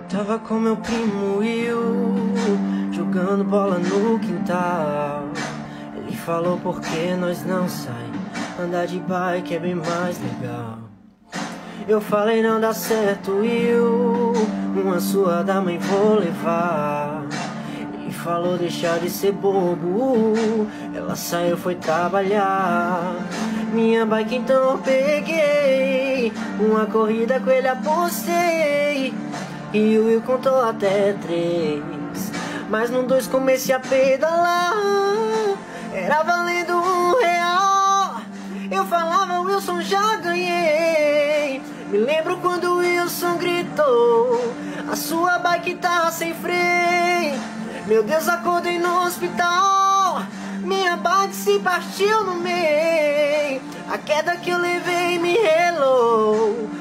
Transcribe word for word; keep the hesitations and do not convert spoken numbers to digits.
Tava com meu primo Will, jogando bola no quintal. Ele falou por que nós não sai, andar de bike é bem mais legal. Eu falei não dá certo, Will, uma sua da mãe vou levar. Ele falou deixar de ser bobo, ela saiu foi trabalhar. Minha bike então eu peguei, uma corrida com ele apostei. E o Will contou até três, mas no dois comecei a pedalar. Era valendo um real. Eu falava, Wilson, já ganhei. Me lembro quando o Wilson gritou, a sua bike tá sem freio. Meu Deus, acordei no hospital. Minha bike se partiu no meio. A queda que eu levei me relou.